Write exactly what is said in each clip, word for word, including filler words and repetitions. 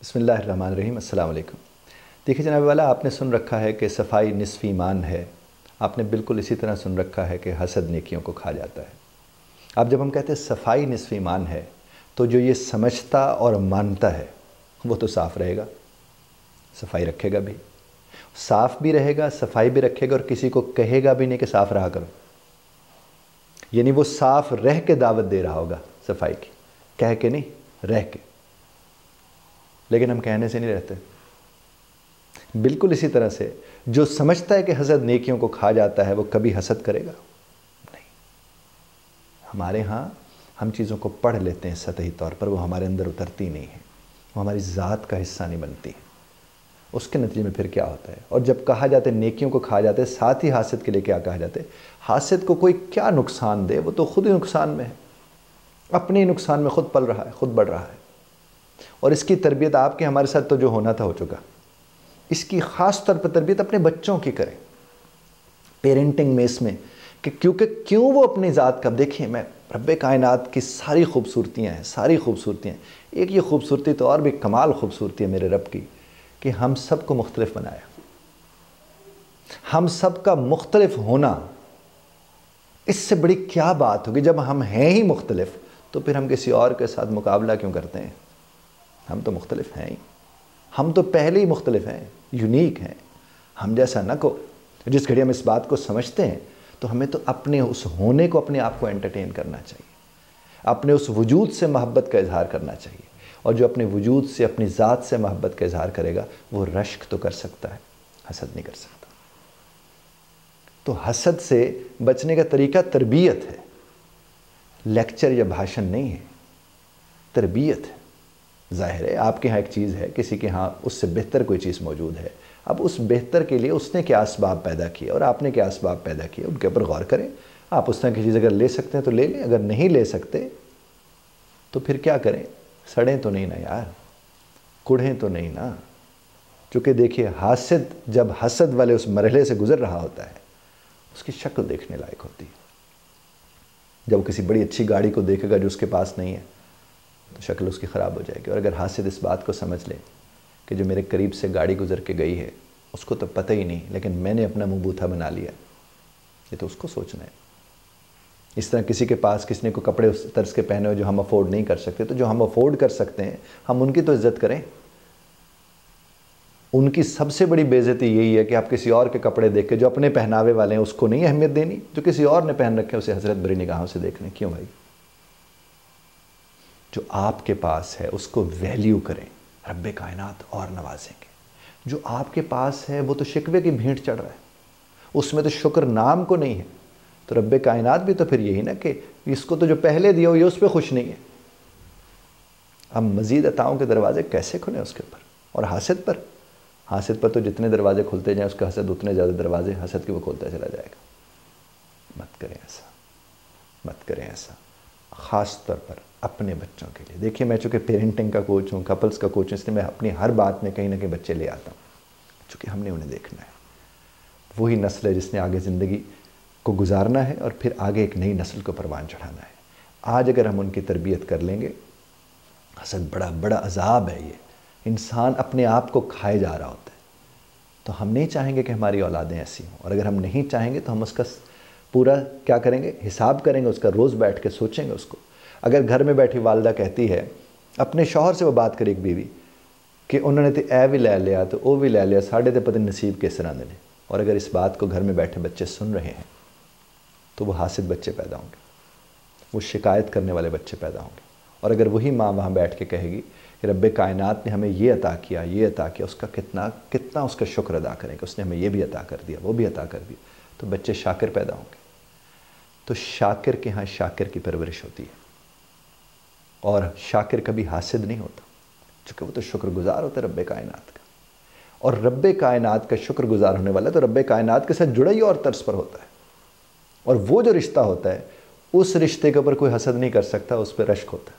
بسم اللہ الرحمن الرحیم۔ السلام علیکم۔ دیکھیے جناب والا، آپ نے سن رکھا ہے کہ صفائی نصف ایمان ہے۔ آپ نے بالکل اسی طرح سن رکھا ہے کہ حسد نیکیوں کو کھا جاتا ہے۔ اب جب ہم کہتے ہیں صفائی نصف ایمان ہے تو جو یہ سمجھتا اور مانتا ہے وہ تو صاف رہے گا، صفائی رکھے گا بھی، صاف بھی رہے گا، صفائی بھی رکھے گا، اور کسی کو کہے گا بھی نہیں کہ صاف رہا کرو۔ یعنی وہ صاف رہ کے دعوت دے رہا ہوگا صفائی کی، کہہ کے نہیں، رہ کے۔ لیکن ہم کہنے سے نہیں رہتے۔ بالکل اسی طرح سے جو سمجھتا ہے کہ حسد نیکیوں کو کھا جاتا ہے وہ کبھی حسد کرے گا نہیں۔ ہمارے ہاں ہم چیزوں کو پڑھ لیتے ہیں سطحی طور پر، وہ ہمارے اندر اترتی نہیں ہے، وہ ہماری ذات کا حصہ نہیں بنتی ہے۔ اس کے نتیجے میں پھر کیا ہوتا ہے؟ اور جب کہا جاتا ہے نیکیوں کو کھا جاتے ہیں، ساتھ ہی حاسد کے لیے کیا کہا جاتا ہے؟ حاسد کو کوئی کیا نقصان دے، وہ تو خود ہی نقصان میں ہے، اپنے نقصان میں خود پل رہا ہے، خود بڑھ رہا ہے۔ اور اس کی تربیت آپ کے ہمارے ساتھ تو جو ہونا تھا ہو چکا، اس کی خاص طور پر تربیت اپنے بچوں کی کریں، پیرنٹنگ میں، اس میں کہ کیونکہ کیوں وہ اپنی ذات کا دیکھیں۔ میں رب کائنات کی ساری خوبصورتیاں ہیں، ساری خوبصورتیاں ہیں، ایک یہ خوبصورتی تو اور بھی کمال خوبصورتی ہے میرے رب کی، کہ ہم سب کو مختلف بنایا۔ ہم سب کا مختلف ہونا، اس سے بڑی کیا بات ہوگی؟ جب ہم ہیں ہی مختلف تو پھر ہم کسی اور کے ساتھ مقابلہ کیوں کرتے ہیں؟ ہم تو مختلف ہیں ہی، ہم تو پہلے ہی مختلف ہیں، یونیک ہیں، ہم جیسا نہ کو۔ جس گھڑی ہم اس بات کو سمجھتے ہیں تو ہمیں تو اپنے اس ہونے کو، اپنے آپ کو انٹرٹین کرنا چاہیے، اپنے اس وجود سے محبت کا اظہار کرنا چاہیے۔ اور جو اپنے وجود سے، اپنی ذات سے محبت کا اظہار کرے گا وہ رشک تو کر سکتا ہے، حسد نہیں کر سکتا۔ تو حسد سے بچنے کا طریقہ تربیت ہے، لیکچر یا بھاشن نہیں ہے، تربیت ہے۔ ظاہر ہے آپ کے ہاں ایک چیز ہے، کسی کے ہاں اس سے بہتر کوئی چیز موجود ہے، اب اس بہتر کے لیے اس نے کیا اسباب پیدا کیے اور آپ نے کیا اسباب پیدا کیے، ان کے اوپر غور کریں۔ آپ اس طرح کی چیز اگر لے سکتے ہیں تو لے لیں، اگر نہیں لے سکتے تو پھر کیا کریں؟ سڑیں تو نہیں نا یار، کڑھیں تو نہیں نا۔ چونکہ دیکھیے حاسد جب حسد والے اس مرحلے سے گزر رہا ہوتا ہے، اس کی شکل دیکھنے لائق ہوتی ہے۔ جب وہ کسی بڑی اچھی گاڑی کو دیکھے گا جو اس کے پاس نہیں ہے تو شکل اس کی خراب ہو جائے گی۔ اور اگر حاسد اس بات کو سمجھ لے کہ جو میرے قریب سے گاڑی گزر کے گئی ہے اس کو تو پتہ ہی نہیں، لیکن میں نے اپنا منہ بوتھا بنا لیا، یہ تو اس کو سوچنا ہے۔ اس طرح کسی کے پاس کسی نے کو کپڑے اس طرز کے پہنے ہو جو ہم افورڈ نہیں کر سکتے، تو جو ہم افورڈ کر سکتے ہیں ہم ان کی تو عزت کریں۔ ان کی سب سے بڑی بے عزتی یہی ہے کہ آپ کسی اور کے کپڑے دیکھ کے جو اپنے پہناوے والے ہیں اس کو نہیں اہمیت دینی، جو کسی اور نے پہن رکھے اسے حسرت بھری نگاہوں سے دیکھنے۔ کیوں بھائی؟ جو آپ کے پاس ہے اس کو ویلیو کریں، رب کائنات اور نوازیں گے۔ جو آپ کے پاس ہے وہ تو شکوے کی بھینٹ چڑھ رہا ہے، اس میں تو شکر نام کو نہیں ہے، تو رب کائنات بھی تو پھر یہی نا کہ اس کو تو جو پہلے دیا ہو یہ اس پہ خوش نہیں ہے۔ اب مزید عطاؤں کے دروازے کیسے کھلیں اس کے اوپر؟ اور حاسد پر حاسد پر تو جتنے دروازے کھلتے جائیں اس کا حسد اتنے زیادہ دروازے حسد کے وہ کھولتا چلا جائے گا۔ مت کریں ایسا، مت کریں ایسا، خاص طور پر اپنے بچوں کے لیے۔ دیکھیے میں چونکہ پیرنٹنگ کا کوچ ہوں، کپلز کا کوچ ہوں، اس لیے میں اپنی ہر بات میں کہیں نہ کہیں بچے لے آتا ہوں، چونکہ ہم نے انہیں دیکھنا ہے۔ وہی نسل ہے جس نے آگے زندگی کو گزارنا ہے اور پھر آگے ایک نئی نسل کو پروان چڑھانا ہے۔ آج اگر ہم ان کی تربیت کر لیں گے، حسد بڑا بڑا عذاب ہے، یہ انسان اپنے آپ کو کھائے جا رہا ہوتا ہے۔ تو ہم نہیں چاہیں گے کہ ہماری اولادیں ایسی ہوں، اور اگر ہم نہیں چاہیں گے تو ہم اس کا پورا کیا کریں گے؟ حساب کریں گے اس کا، روز بیٹھ کے سوچیں گے اس کو۔ اگر گھر میں بیٹھی والدہ کہتی ہے، اپنے شوہر سے وہ بات کرے ایک بیوی کہ انہوں نے تو اے بھی لے لیا تو او بھی لے لیا، ساڑھے تے پتہ نصیب کس طرح دے، اور اگر اس بات کو گھر میں بیٹھے بچے سن رہے ہیں تو وہ حاسد بچے پیدا ہوں گے، وہ شکایت کرنے والے بچے پیدا ہوں گے۔ اور اگر وہی ماں وہاں بیٹھ کے کہے گی کہ رب کائنات نے ہمیں یہ عطا کیا، یہ عطا کیا، اس کا کتنا کتنا اس کا شکر ادا کریں کہ اس نے ہمیں یہ بھی عطا کر دیا، وہ بھی عطا کر دیا، تو بچے شاکر پیدا ہوں گے۔ تو شاکر کے ہاں شاکر کی پرورش ہوتی ہے، اور شاکر کبھی حاسد نہیں ہوتا، چونکہ وہ تو شکر گزار ہوتا ہے رب کائنات کا۔ اور رب کائنات کا شکر گزار ہونے والا تو رب کائنات کے ساتھ جڑا ہی اور طرز پر ہوتا ہے، اور وہ جو رشتہ ہوتا ہے اس رشتے کے اوپر کوئی حسد نہیں کر سکتا، اس پہ رشک ہوتا ہے۔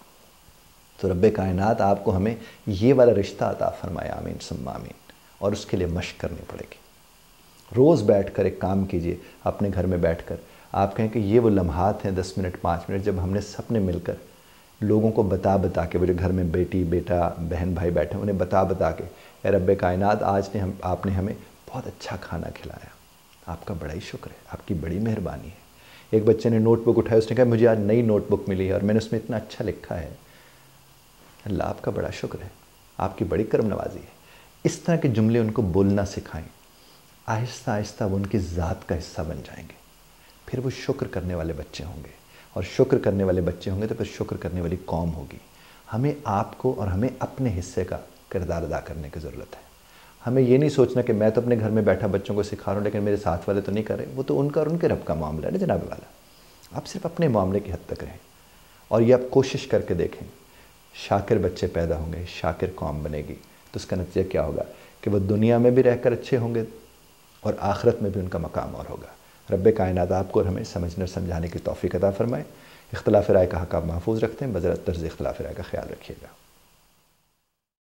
تو رب کائنات آپ کو ہمیں یہ والا رشتہ عطا فرمایا، آمین ثم آمین۔ اور اس کے لیے مشق کرنی پڑے گی۔ روز بیٹھ کر ایک کام کیجئے، اپنے گھر میں بیٹھ کر آپ کہیں کہ یہ وہ لمحات ہیں، دس منٹ پانچ منٹ جب ہم نے سب نے مل کر لوگوں کو بتا بتا کے، وہ جو گھر میں بیٹی بیٹا بہن بھائی بیٹھے ہیں انہیں بتا بتا کے، اے رب کائنات آج نے ہم آپ نے ہمیں بہت اچھا کھانا کھلایا، آپ کا بڑا ہی شکر ہے، آپ کی بڑی مہربانی ہے۔ ایک بچے نے نوٹ بک اٹھایا، اس نے کہا مجھے آج نئی نوٹ بک ملی ہے اور میں نے اس میں اتنا اچھا لکھا ہے، اللہ آپ کا بڑا شکر ہے، آپ کی بڑی کرم نوازی ہے۔ اس طرح کے جملے ان کو بولنا سکھائیں، آہستہ آہستہ وہ ان کی ذات کا حصہ بن جائیں گے، پھر وہ شکر کرنے والے بچے ہوں گے، اور شکر کرنے والے بچے ہوں گے تو پھر شکر کرنے والی قوم ہوگی۔ ہمیں آپ کو اور ہمیں اپنے حصے کا کردار ادا کرنے کی ضرورت ہے۔ ہمیں یہ نہیں سوچنا کہ میں تو اپنے گھر میں بیٹھا بچوں کو سکھا رہا ہوں لیکن میرے ساتھ والے تو نہیں کر رہے، وہ تو ان کا اور ان کے رب کا معاملہ ہے نا جناب والا۔ آپ صرف اپنے معاملے کی حد تک رہیں، اور یہ آپ کوشش کر کے دیکھیں، شاکر بچے پیدا ہوں گے، شاکر قوم بنے گی، تو اس کا نتیجہ کیا ہوگا کہ وہ دنیا میں بھی رہ کر اچھے ہوں گے اور آخرت میں بھی ان کا مقام اور ہوگا۔ رب کائنات آپ کو اور ہمیں سمجھنے اور سمجھانے کی توفیق عطا فرمائے۔ اختلاف رائے کا حق آپ محفوظ رکھتے ہیں، بذرا طرز اختلاف رائے کا خیال رکھیے گا۔